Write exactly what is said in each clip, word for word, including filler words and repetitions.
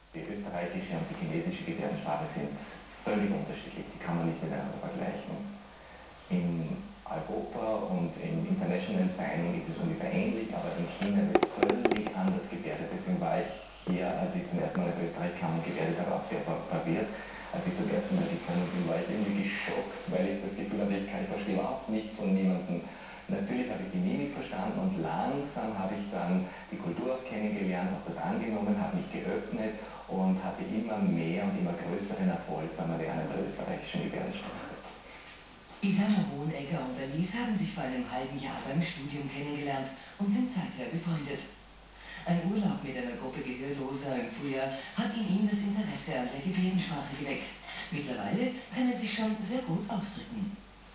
Die österreichische und die chinesische Gebärdensprache sind völlig unterschiedlich, die kann man nicht miteinander vergleichen. In Europa und im International Signing ist es ungefähr ähnlich, aber in China wird völlig anders gebärdet. Deswegen war ich hier, als ich zum ersten Mal nach Österreich kam und gebärdet habe, auch sehr verwirrt. Als ich zum ersten Mal gekommen bin, war ich irgendwie geschockt, weil ich das Gefühl hatte, ich, kann, ich verstehe überhaupt nichts von niemandem. Natürlich habe ich die Mimik verstanden und langsam habe ich dann die Kultur auch kennengelernt, habe das angenommen, habe mich geöffnet und hatte immer mehr und immer größeren Erfolg beim Erlernen der österreichischen Gebärdensprache. Isabella Hohenegger und Alice haben sich vor einem halben Jahr beim Studium kennengelernt und sind seither befreundet. Ein Urlaub mit einer Gruppe Gehörloser im Frühjahr hat in ihm das Interesse an der Gebärdensprache geweckt. Mittlerweile kann er sich schon sehr gut ausdrücken.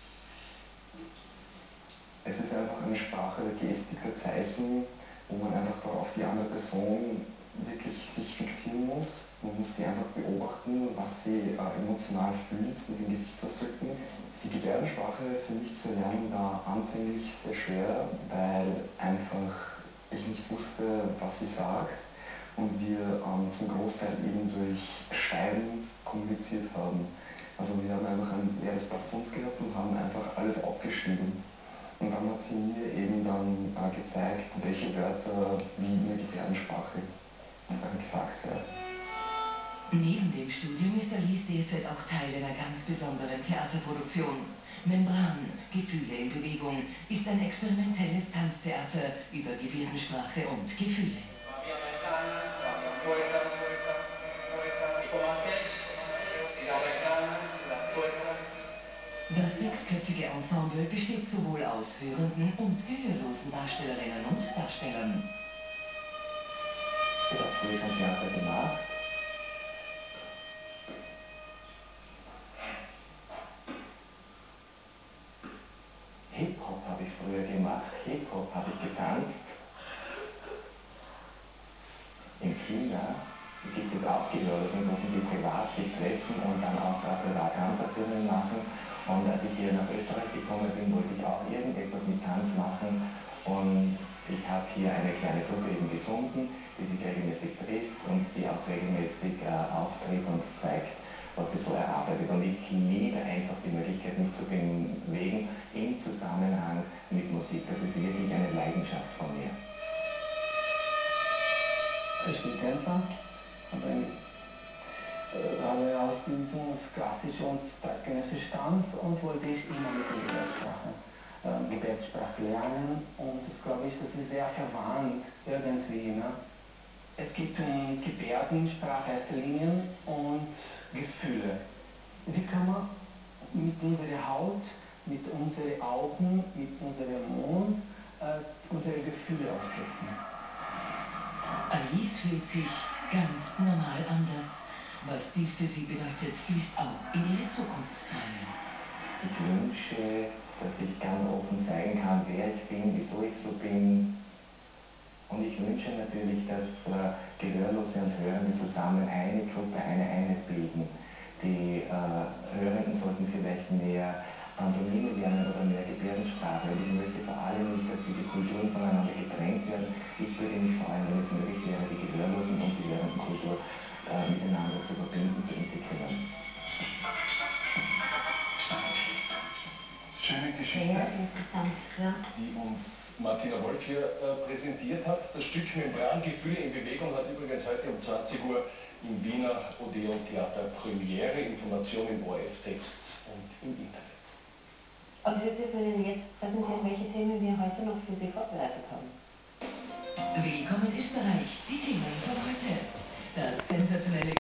Es ist einfach eine Sprache der Gestik, der Zeichen, wo man einfach darauf die andere Person wirklich sich fixieren muss. Man muss sie einfach beobachten, was sie äh, emotional fühlt mit den Gesichtsausdrücken. Die Gebärdensprache für mich zu erlernen war anfänglich sehr schwer, weil einfach ich nicht wusste, was sie sagt und wir ähm, zum Großteil eben durch Schreiben kommuniziert haben. Also wir haben einfach ein leeres Blatt vor uns gehabt und haben einfach alles aufgeschrieben. Und dann hat sie mir eben dann äh, gezeigt, welche Wörter wie in der Gebärdensprache äh, gesagt werden. Neben dem Studium ist Alice derzeit auch Teil einer ganz besonderen Theaterproduktion. Membran, Gefühle in Bewegung, ist ein experimentelles Tanztheater über Gebärdensprache und Gefühle. Das sechsköpfige Ensemble besteht sowohl aus hörenden und gehörlosen Darstellerinnen und Darstellern. Ich habe früher schon Theater gemacht. Hip-Hop habe ich früher gemacht, Hip-Hop habe ich getanzt. In China gibt es auch Gehörlosengruppen, die privat sich treffen und dann auch privat Tanzaufführungen machen. Und als ich hier nach Österreich gekommen bin, wollte ich auch irgendetwas mit Tanz machen. Und ich habe hier eine kleine Gruppe eben gefunden, die sich regelmäßig trifft und die auch regelmäßig äh, auftritt und zeigt, was sie so erarbeitet. Und ich liebe einfach die Möglichkeit, mich zu bewegen im Zusammenhang mit Musik. Das ist wirklich eine Leidenschaft von mir. Ich bin Tänzer, habe eine, äh, habe eine Ausbildung als klassische und zeitgenössische Tanz und wollte ich immer mit der Gebärdensprache, äh, Gebärdensprache lernen und das glaube ich, das ist sehr verwandt irgendwie. Ne? Es geht um Gebärdensprache erster Linie und Gefühle. Wie kann man mit unserer Haut, mit unseren Augen, mit unserem Mund äh, unsere Gefühle ausdrücken? Alice fühlt sich ganz normal anders. Was dies für sie bedeutet, fließt auch in ihre Zukunftsträume. Ich wünsche, dass ich ganz offen zeigen kann, wer ich bin, wieso ich so bin. Und ich wünsche natürlich, dass äh, Gehörlose und Hörende zusammen eine Gruppe, eine Einheit bilden. Die äh, Hörenden sollten vielleicht mehr Pantomime lernen oder mehr Gebärdensprache. Und ich möchte vor allem nicht, dass diese Kulturen voneinander getrennt werden. Ich würde mich freuen, wenn es möglich wäre, die Gehörlosen und die Hörendenkultur äh, miteinander zu verbinden, zu integrieren. Schöne Geschichte, sehr interessant, ja. Die uns Martina Wolf hier äh, präsentiert hat. Das Stück Membran, Gefühle in Bewegung hat übrigens heute um zwanzig Uhr im Wiener Odeon Theater Premiere. Informationen im O R F-Text und im Internet. Und wir dürfen Ihnen jetzt präsentieren, welche Themen wir heute noch für Sie vorbereitet haben. Willkommen Österreich, die Themen von heute. Das sensationelle